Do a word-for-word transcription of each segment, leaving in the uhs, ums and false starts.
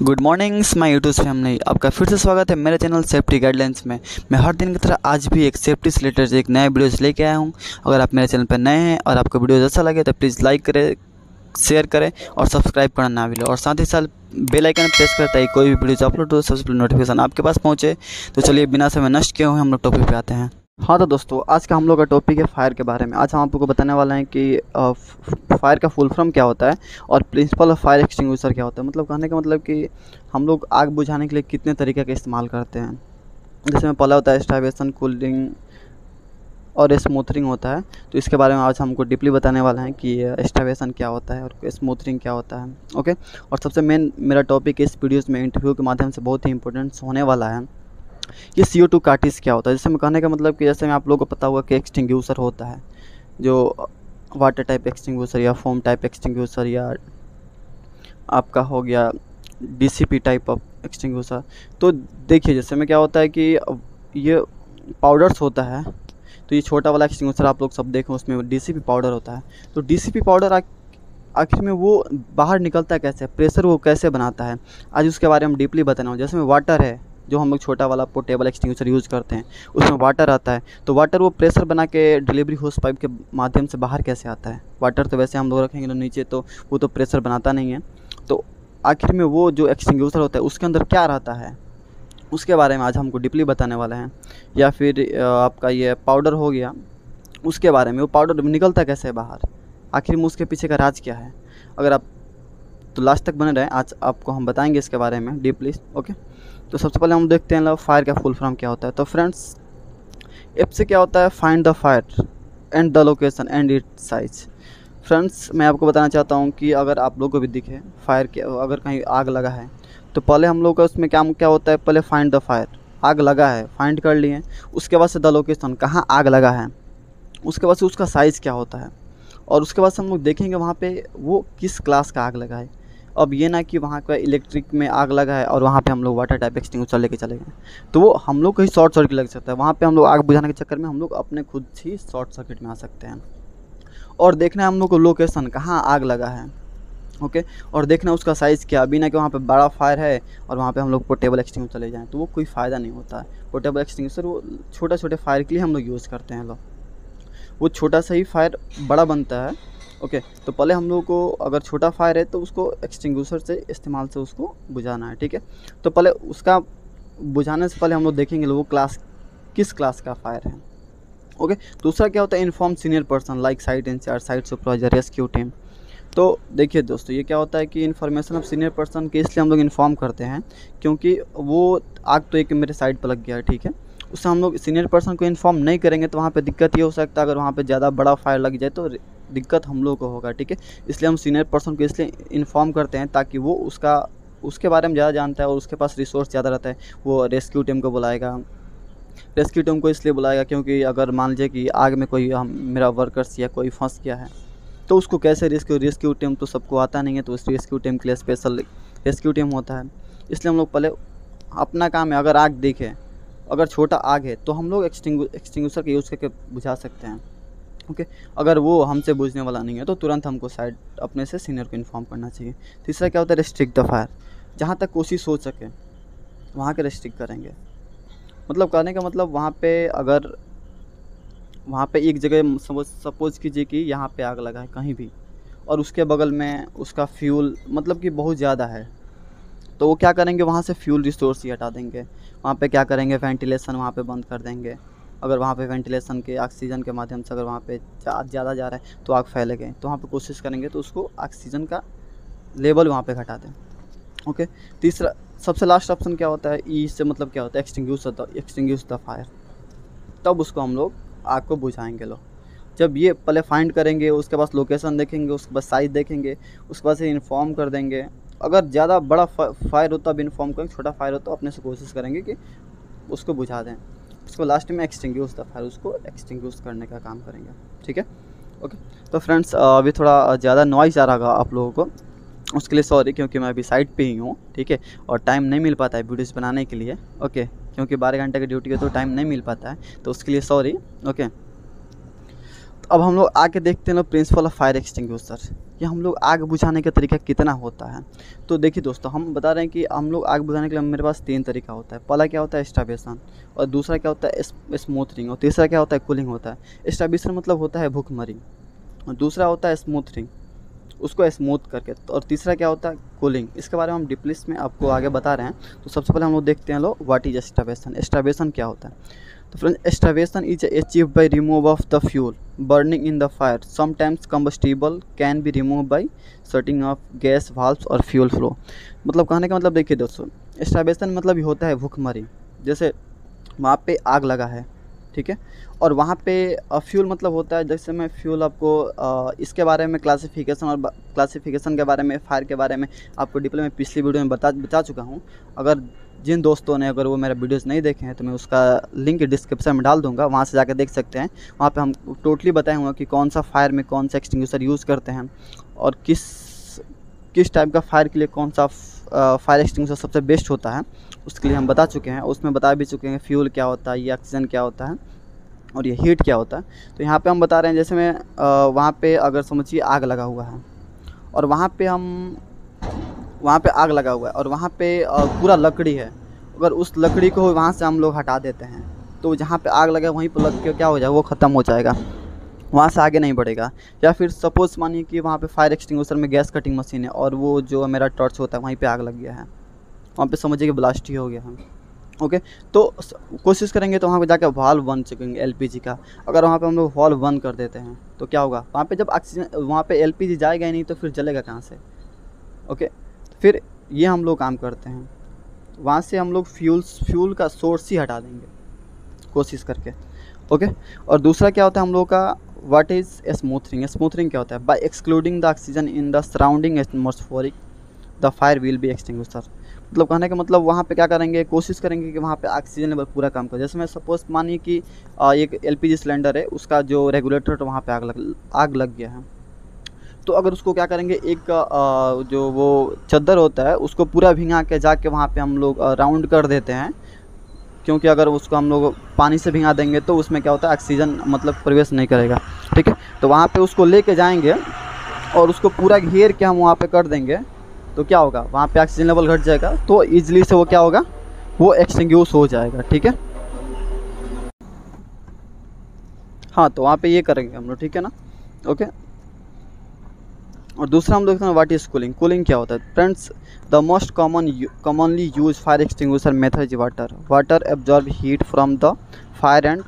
Good morning my YouTube family, आपका फिर से स्वागत है मेरे चैनल सेफ्टी गाइडलाइंस में। मैं हर दिन की तरह आज भी एक सेफ्टी से रिलेटेड एक नया वीडियोस लेके आया हूं। अगर आप मेरे चैनल पर नए हैं और आपको वीडियो अच्छा लगे तो प्लीज़ लाइक करें, शेयर करें और सब्सक्राइब करना ना भूलें, और साथ ही साथ बेल आइकन प्रेस करें ताकि कोई भी वीडियो अपलोड हो सबसे पहले नोटिफिकेशन आपके पास पहुँचे। तो चलिए बिना समय नष्ट किए हुए हम लोग टॉपिक पे आते हैं। हाँ तो दोस्तों, आज का हम लोग का टॉपिक है फायर के बारे में। आज हम आपको बताने वाले हैं कि फायर का फुल फॉर्म क्या होता है और प्रिंसिपल ऑफ फायर एक्सटिंग्विशर क्या होता है। मतलब कहने का मतलब कि हम लोग आग बुझाने के लिए कितने तरीके का इस्तेमाल करते हैं। जैसे में पहला होता है स्टाइवेशन, कूलिंग और स्मूथरिंग होता है। तो इसके बारे में आज हमको डीपली बताने वाला है कि स्टाइवेशन क्या होता है और स्मूथरिंग क्या होता है। ओके, और सबसे मेन मेरा टॉपिक इस वीडियोज़ में इंटरव्यू के माध्यम से बहुत ही इंपॉर्टेंट होने वाला है, ये सी ओ टू कार्टिस क्या होता है। जैसे मैं कहने का मतलब कि जैसे में आप लोगों को पता होगा कि एक्सटिंग्विशर होता है, जो वाटर टाइप एक्सटिंग्विशर या फोम टाइप एक्सटिंग्विशर या आपका हो गया D C P type of extinguisher. तो देखिए जैसे में क्या होता है कि ये पाउडर्स होता है, तो ये छोटा वाला एक्सटिंग्विशर आप लोग सब देखें उसमें डी सी पी पाउडर होता है। तो डी सी पी पाउडर आखिर में वो बाहर निकलता है कैसे, प्रेशर वो कैसे बनाता है, आज उसके बारे में डीपली बताना हो। जैसे में वाटर है, जो हम लोग छोटा वाला पोर्टेबल एक्सटिंग्विशर यूज़ करते हैं, उसमें वाटर आता है। तो वाटर वो प्रेशर बना के डिलीवरी होस पाइप के माध्यम से बाहर कैसे आता है। वाटर तो वैसे हम लोग रखेंगे तो नीचे, तो वो तो प्रेशर बनाता नहीं है। तो आखिर में वो जो एक्सटिंग्विशर होता है उसके अंदर क्या रहता है, उसके बारे में आज हमको डीपली बताने वाला है। या फिर आपका ये पाउडर हो गया, उसके बारे में, वो पाउडर निकलता कैसे है बाहर, आखिर में उसके पीछे का राज क्या है। अगर आप तो लास्ट तक बने रहें, आज आपको हम बताएंगे इसके बारे में डीपली। ओके, तो सबसे पहले हम देखते हैं फायर का फुल फॉर्म क्या होता है। तो फ्रेंड्स, एफ से क्या होता है, find the fire and the location and its size. Friends, मैं आपको बताना चाहता हूँ कि अगर आप लोगों को भी दिखे फायर के, अगर कहीं आग लगा है तो पहले हम लोग का उसमें क्या क्या होता है, पहले फाइंड द फायर, आग लगा है फाइंड कर लिए, उसके बाद से द लोकेशन, कहाँ आग लगा है, उसके बाद से उसका साइज़ क्या होता है, और उसके बाद से हम लोग देखेंगे वहाँ पे वो किस क्लास का आग लगा है। अब ये ना कि वहाँ का इलेक्ट्रिक में आग लगा है और वहाँ पे हम लोग वाटर टाइप एक्सटिंग्विशर लेके चले गए, तो वो हम लोग को ही शॉर्ट सर्किट लग सकता है। वहाँ पे हम लोग आग बुझाने के चक्कर में हम लोग अपने खुद ही शॉर्ट सर्किट में आ सकते हैं। और देखना है हम लोग को लोकेशन, कहाँ आग लगा है। ओके, और देखना उसका साइज़ क्या। अभी ना कि वहाँ पे बड़ा फायर है और वहाँ पे हम लोग पोर्टेबल एक्सटिंग्विशर चले जाएँ, तो वो कोई फ़ायदा नहीं होता है। पोर्टेबल एक्सटिंग्विशर वो छोटे छोटे फायर के लिए हम लोग यूज़ करते हैं लोग, वो छोटा सा ही फायर बड़ा बनता है। ओके okay, तो पहले हम लोगों को अगर छोटा फायर है तो उसको एक्सटिंग्विशर से इस्तेमाल से उसको बुझाना है। ठीक है, तो पहले उसका बुझाने से पहले हम लोग देखेंगे वो क्लास किस क्लास का फायर है। ओके okay, दूसरा क्या होता है, inform senior person like site incharge, site supervisor, rescue team. तो देखिए दोस्तों, ये क्या होता है कि इन्फॉर्मेशन ऑफ सीनियर पर्सन के इसलिए हम लोग इन्फॉर्म करते हैं क्योंकि वो आग तो एक मेरे साइड पर लग गया है, ठीक है, उससे हम लोग सीनियर पर्सन को इन्फॉर्म नहीं करेंगे तो वहाँ पे दिक्कत ये हो सकता है, अगर वहाँ पे ज़्यादा बड़ा फायर लग जाए तो दिक्कत हम लोग को होगा। ठीक है, इसलिए हम सीनियर पर्सन को इसलिए इन्फॉर्म करते हैं ताकि वो उसका उसके बारे में ज़्यादा जानता है और उसके पास रिसोर्स ज़्यादा रहता है। वो रेस्क्यू टीम को बुलाएगा। रेस्क्यू टीम को इसलिए बुलाएगा क्योंकि अगर मान लीजिए कि आग में कोई हम मेरा वर्कर्स या कोई फंस गया है तो उसको कैसे रेस्क्यू रेस्क्यू टीम तो सबको आता नहीं है, तो उस रेस्क्यू टीम के लिए स्पेशल रेस्क्यू टीम होता है। इसलिए हम लोग पहले अपना काम है, अगर आग देखें, अगर छोटा आग है तो हम लोग एक्सटिंग एक्सटिंग्विशर का यूज़ करके बुझा सकते हैं। ओके, अगर वो हमसे बुझने वाला नहीं है तो तुरंत हमको साइड अपने से सीनियर को इन्फॉर्म करना चाहिए। तीसरा क्या होता है, रेस्ट्रिक्ट द फायर, जहाँ तक कोशिश हो सके वहाँ के रेस्ट्रिक्ट करेंगे। मतलब कहने का मतलब वहाँ पे अगर वहाँ पे एक जगह सपोज कीजिए कि यहाँ पे आग लगा है कहीं भी और उसके बगल में उसका फ्यूल मतलब कि बहुत ज़्यादा है, तो वो क्या करेंगे, वहाँ से फ्यूल रिसोर्स ही हटा देंगे। वहाँ पे क्या करेंगे, वेंटिलेशन वहाँ पे बंद कर देंगे। अगर वहाँ पे वेंटिलेशन के ऑक्सीजन के माध्यम से अगर वहाँ पे ज़्यादा जा रहा है तो आग फैल गए, तो वहाँ पे कोशिश करेंगे तो उसको ऑक्सीजन का लेवल वहाँ पे घटा दें। ओके, तीसरा सबसे लास्ट ऑप्शन क्या होता है, ई से मतलब क्या होता है, extinguish the extinguish the fire. तब उसको हम लोग आग को बुझाएंगे लोग। जब ये पहले फाइंड करेंगे, उसके बाद लोकेशन देखेंगे, उसके बाद साइज देखेंगे, उसके बाद से इन्फॉर्म कर देंगे। अगर ज़्यादा बड़ा फायर हो तब इन्फॉर्म करेंगे, छोटा फायर हो तो अपने से कोशिश करेंगे कि उसको बुझा दें। उसको लास्ट में एक्सटिंग्विश द फायर, उसको एक्सटिंग्विश करने का काम करेंगे। ठीक है, ओके। तो फ्रेंड्स, अभी थोड़ा ज़्यादा नॉइज़ आ रहा आप लोगों को, उसके लिए सॉरी, क्योंकि मैं अभी साइड पे ही हूँ। ठीक है, और टाइम नहीं मिल पाता है वीडियोज़ बनाने के लिए। ओके, क्योंकि बारह घंटे की ड्यूटी है तो टाइम नहीं मिल पाता है, तो उसके लिए सॉरी। ओके, अब हम लोग आके देखते हैं लोग प्रिंसिपल ऑफ फायर एक्सटिंग्विशर, ये हम लोग आग बुझाने का तरीका कितना होता है। तो देखिए दोस्तों, हम बता रहे हैं कि हम लोग आग बुझाने के लिए मेरे पास तीन तरीका होता है। पहला क्या होता है, स्टार्वेशन, और दूसरा क्या होता है स्मूथरिंग, और तीसरा क्या होता है कूलिंग होता है। स्टार्वेशन मतलब होता है भूखमरी, और दूसरा होता है स्मूथरिंग, उसको स्मूथ करके, और तीसरा क्या होता है कूलिंग। इसके बारे में हम डीप लिस्ट में आपको आगे बता रहे हैं। तो सबसे पहले हम लोग देखते हैं लोग व्हाट इज स्टार्वेशन। स्टार्वेशन क्या होता है? तो friends, starvation is achieve by remove of the fuel burning in the fire, sometimes combustible can be remove by shutting off gas valves और फ्यूल फ्लो। मतलब कहने का मतलब देखिए दोस्तों, स्टार्वेशन मतलब ये होता है भूखमरी। जैसे वहाँ पे आग लगा है, ठीक है, और वहाँ पे फ्यूल मतलब होता है, जैसे मैं फ्यूल आपको आ, इसके बारे में क्लासिफिकेशन और क्लासिफिकेशन के बारे में, फायर के बारे में आपको डिटेल में पिछली वीडियो में बता बता चुका हूँ। अगर जिन दोस्तों ने अगर वो मेरा वीडियोस नहीं देखे हैं तो मैं उसका लिंक डिस्क्रिप्शन में डाल दूंगा, वहाँ से जाकर देख सकते हैं। वहाँ पे हम टोटली बताए हुए कि कौन सा फायर में कौन सा एक्सटिंग्विशर यूज़ करते हैं, और किस किस टाइप का फायर के लिए कौन सा फायर एक्सटिंग्विशर सबसे बेस्ट होता है, उसके लिए हम बता चुके हैं। उसमें बता भी चुके हैं फ्यूल क्या होता है, ये ऑक्सीजन क्या होता है, और ये हीट क्या होता है। तो यहाँ पे हम बता रहे हैं, जैसे मैं वहाँ पे अगर समझिए आग लगा हुआ है, और वहाँ पे हम वहाँ पे आग लगा हुआ है और वहाँ पे पूरा लकड़ी है, अगर उस लकड़ी को वहाँ से हम लोग हटा देते हैं तो जहाँ पे आग लगा वहीं पर लग के क्या हो जाएगा, वो ख़त्म हो जाएगा, वहाँ से आगे नहीं बढ़ेगा। या फिर सपोज़ मानिए कि वहाँ पे फायर एक्सटिंग्विशर में गैस कटिंग मशीन है, और वो जो मेरा टॉर्च होता है वहीं पे आग लग गया है, वहाँ पे समझिए कि ब्लास्ट ही हो गया है। ओके, तो कोशिश करेंगे तो वहाँ पे जाकर वाल्व बंद चुकेंगे एलपीजी का। अगर वहाँ पे हम लोग वाल्व बंद कर देते हैं तो क्या होगा, वहाँ पे जब ऑक्सीजन, वहाँ पे एलपीजी जाएगा ही नहीं तो फिर जलेगा कहाँ से। ओके, फिर ये हम लोग काम करते हैं, वहाँ से हम लोग फ्यूल्स फ्यूल का सोर्स ही हटा देंगे कोशिश करके। ओके, और दूसरा क्या होता है हम लोग का, व्हाट इज़ स्मूथरिंग। स्मूथरिंग क्या होता है, by excluding the oxygen in the surrounding atmospheric the fire will be extinguisher. मतलब कहने का मतलब वहाँ पे क्या करेंगे, कोशिश करेंगे कि वहाँ पे ऑक्सीजन लेवल पूरा काम करे। जैसे मैं सपोज मानिए कि एक एलपीजी सिलेंडर है, उसका जो रेगुलेटर है वहाँ पे आग लग आग लग गया है, तो अगर उसको क्या करेंगे, एक जो वो चद्दर होता है उसको पूरा भिंगा के जाके वहाँ पे हम लोग राउंड कर देते हैं, क्योंकि अगर उसको हम लोग पानी से भिंगा देंगे तो उसमें क्या होता है, ऑक्सीजन मतलब प्रवेश नहीं करेगा। ठीक है, तो वहाँ पे उसको लेके जाएंगे और उसको पूरा घेर के हम वहाँ पे कर देंगे, तो क्या होगा, वहाँ पे ऑक्सीजन लेवल घट जाएगा, तो ईजिली से वो क्या होगा, वो एक्सटिंग्विश हो जाएगा। ठीक है, हाँ, तो वहाँ पे ये करेंगे हम लोग, ठीक है ना। ओके, और दूसरा हम देखते हैं व्हाट इज कूलिंग। कूलिंग क्या होता है friends, the most common commonly use fire extinguisher method is water. Water absorb heat from the fire and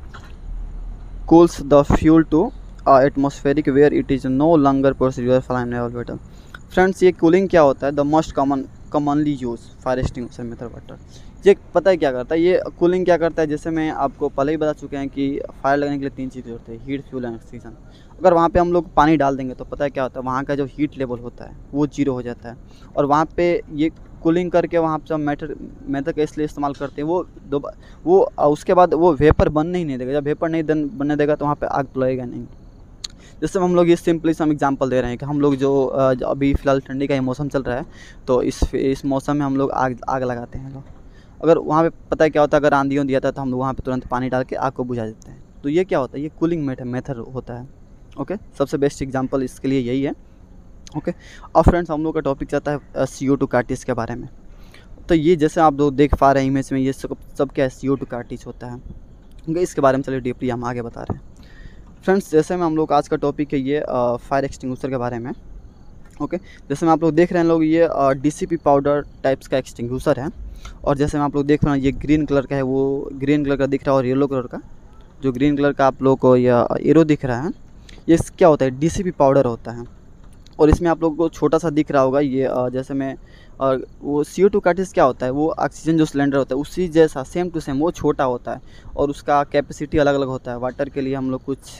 cools the fuel to uh, atmospheric where it is no longer procedure flammable metal। Friends, ये cooling क्या होता है, the most common commonly use fire extinguisher method water. ये पता है क्या करता है, ये कूलिंग क्या करता है, जैसे मैं आपको पहले ही बता चुके हैं कि फायर लगने के लिए तीन चीज़ होती है, हीट, फ्यूल एंड ऑक्सीजन। अगर वहाँ पे हम लोग पानी डाल देंगे तो पता है क्या होता है, वहाँ का जो हीट लेवल होता है वो जीरो हो जाता है, और वहाँ पे ये कूलिंग करके वहाँ पे मेथड मेथड का इसलिए इस्तेमाल करते हैं, वो दो वो उसके बाद वो वेपर बनने ही नहीं देगा। जब वेपर नहीं बनने देगा तो वहाँ पे आग लगेगा नहीं। जैसे हम लोग ये सिंपली सम एग्जांपल दे रहे हैं कि हम लोग जो अभी फ़िलहाल ठंडी का ये मौसम चल रहा है, तो इस इस मौसम में हम लोग आग आग लगाते हैं लोग। अगर वहाँ पे पता है क्या होता है, अगर आंधी दिया था तो हम लोग वहाँ पे तुरंत पानी डाल के आग को बुझा देते हैं। तो ये क्या होता है, ये कूलिंग मेथड होता है। ओके, सबसे बेस्ट एग्जांपल इसके लिए यही है। ओके, अब फ्रेंड्स हम लोग का टॉपिक चलता है सी ओ टू कार्टिज के बारे में। तो ये जैसे आप लोग देख पा रहे हैं इमेज में, ये सब सब क्या है, सी ओ टू कार्टिज होता है। ओके, इसके बारे में चलिए डीपली हम आगे बता रहे हैं। फ्रेंड्स, जैसे में हम लोग आज का टॉपिक है ये फायर एक्सटिंग्विशर के बारे में। ओके, जैसे में आप लोग देख रहे हैं लोग, ये D C P powder types का एक्सटिंग्विशर है, और जैसे में आप लोग देख रहे हैं ये ग्रीन कलर का है, वो ग्रीन कलर का दिख रहा है, और येलो कलर का, जो ग्रीन कलर का आप लोग को यह एरो दिख रहा है, ये क्या होता है, डी सी पी पाउडर होता है। और इसमें आप लोगों को छोटा सा दिख रहा होगा ये, जैसे में और वो सी ओ टू कार्टिज क्या होता है, वो ऑक्सीजन जो सिलेंडर होता है उसी जैसा सेम टू सेम, वो छोटा होता है और उसका कैपेसिटी अलग अलग होता है। वाटर के लिए हम लोग कुछ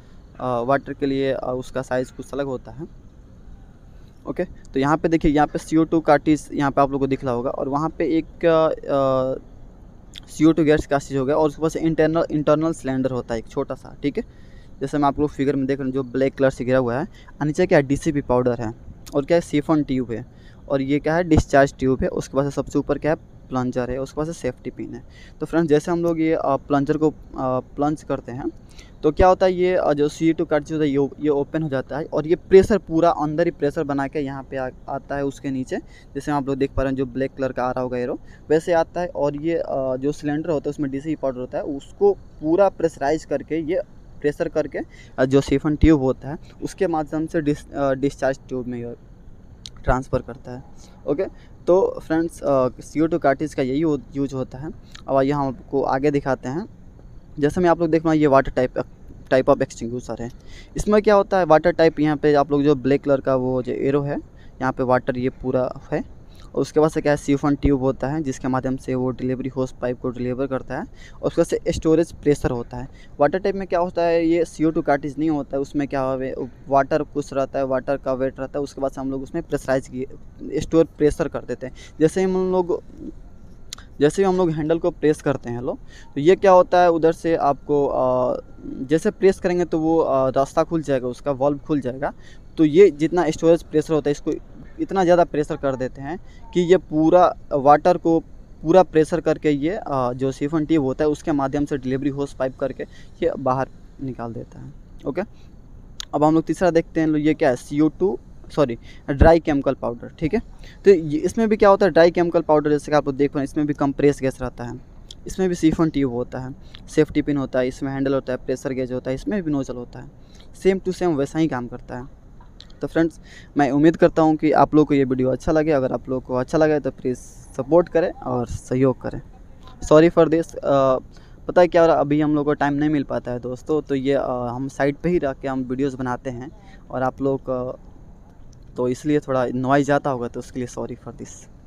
वाटर के लिए उसका साइज़ कुछ अलग होता है। ओके, तो यहाँ पे देखिए, यहाँ पे सी ओ टू कार्टिज यहाँ पे आप लोग को दिख रहा होगा, और वहाँ पे एक सी ओ टू गैस का चीज़ हो गया, और उसके पास इंटरनल इंटरनल सिलेंडर होता है एक छोटा सा। ठीक है, जैसे मैं आप लोग फिगर में देख रहे हैं जो ब्लैक कलर से घिरा हुआ है, नीचे क्या है, डी सी पी पाउडर है, और क्या है, सिफन ट्यूब है, और ये क्या है, डिस्चार्ज ट्यूब है। उसके पास सबसे ऊपर क्या है, प्लंजर है, उसके पास सेफ्टी पिन है। तो फ्रेंड्स, जैसे हम लोग ये प्लंजर को प्लंज करते हैं तो क्या होता है ये अ, जो सी टू कार्ट्रिज होता है ये ये ओपन हो जाता है और ये प्रेशर पूरा अंदर ही प्रेशर बना के यहाँ पे आ, आता है उसके नीचे, जैसे आप लोग देख पा रहे हैं जो ब्लैक कलर का आ रहा होगा एरो वैसे आता है। और ये अ, जो सिलेंडर होता है उसमें डी सी पाउडर होता है, उसको पूरा प्रेशराइज करके ये प्रेशर करके अ, जो सिफन ट्यूब होता है उसके माध्यम से डिस डिस्चार्ज ट्यूब में ट्रांसफ़र करता है। ओके, तो friends C O two cartridge का यही यूज होता है। अब यहाँ आपको आगे दिखाते हैं। जैसे मैं आप लोग देख रहा हूँ ये water type type of extinguisher है। इसमें क्या होता है वाटर टाइप, यहाँ पे आप लोग जो ब्लैक कलर का वो जो एरो है यहाँ पे वाटर ये पूरा है। और उसके बाद से क्या है सिफन ट्यूब होता है जिसके माध्यम से वो डिलीवरी होस पाइप को डिलीवर करता है। और उसके बाद से स्टोरेज प्रेशर होता है। वाटर टाइप में क्या होता है ये सी ओ टू कार्ट्रिज नहीं होता है, उसमें क्या है वाटर कुछ रहता है, वाटर का वेट रहता है, उसके बाद से हम लोग उसमें प्रेशराइज किए स्टोर प्रेशर कर देते हैं। जैसे ही हम लोग जैसे ही हम लोग हैंडल को प्रेस करते हैं लोग, तो ये क्या होता है उधर से आपको आ, जैसे प्रेस करेंगे तो वो रास्ता खुल जाएगा, उसका वाल्व खुल जाएगा। तो ये जितना स्टोरेज प्रेशर होता है इसको इतना ज़्यादा प्रेशर कर देते हैं कि ये पूरा वाटर को पूरा प्रेशर करके ये आ, जो सिफन ट्यूब होता है उसके माध्यम से डिलीवरी होस पाइप करके ये बाहर निकाल देता है। ओके, अब हम लोग तीसरा देखते हैं। ये क्या है C O two sorry dry chemical powder. ठीक है, तो इसमें भी क्या होता है ड्राई केमिकल पाउडर जैसे कि आप लोग देख पा रहे हैं इसमें भी कंप्रेस गैस रहता है, इसमें भी सिफन ट्यूब होता है, सेफ्टी पिन होता है, इसमें हैंडल होता है, प्रेशर गेज होता है, इसमें भी नोजल होता है। सेम टू सेम वैसा ही काम करता है। तो फ्रेंड्स मैं उम्मीद करता हूँ कि आप लोग को ये वीडियो अच्छा लगे। अगर आप लोग को अच्छा लगे तो प्लीज़ सपोर्ट करें और सहयोग करें। सॉरी फॉर दिस, पता है क्या हो रहा अभी हम लोग को टाइम नहीं मिल पाता है दोस्तों, तो ये आ, हम साइड पे ही रह के हम वीडियोस बनाते हैं और आप लोग तो इसलिए थोड़ा नॉइज़ आता होगा, तो उसके लिए सॉरी फॉर दिस।